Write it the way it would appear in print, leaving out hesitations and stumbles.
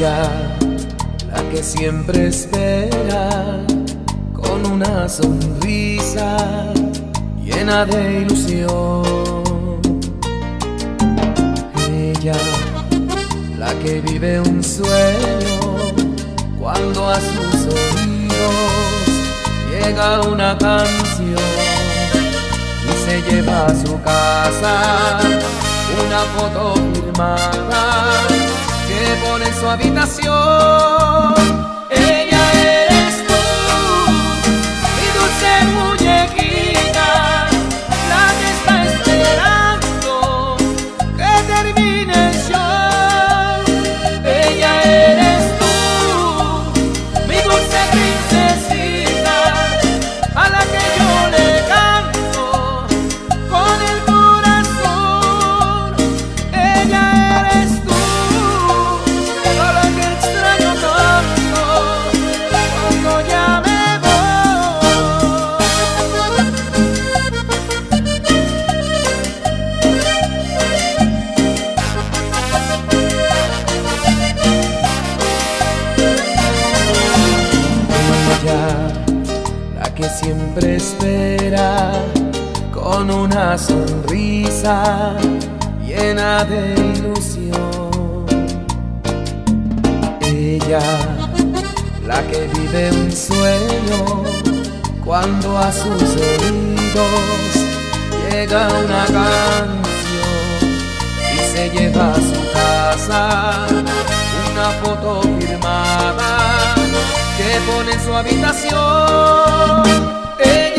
Ella, la que siempre espera con una sonrisa llena de ilusión. Ella, la que vive un sueño cuando a sus oídos llega una canción y se lleva a su casa una foto firmada que pone en su habitación. Ella eres tú, mi dulce muñequita, la que está esperando que termine el show. Ella eres tú, mi dulce princesita, a la que yo le canto con el corazón. Ella eres tú, a la que extraño tanto cuando ya me voy. Ella, la que siempre espera con una sonrisa llena de ilusión. Ella, la que vive un sueño cuando a sus oídos llega una canción y se lleva a su casa una foto firmada que pone en su habitación.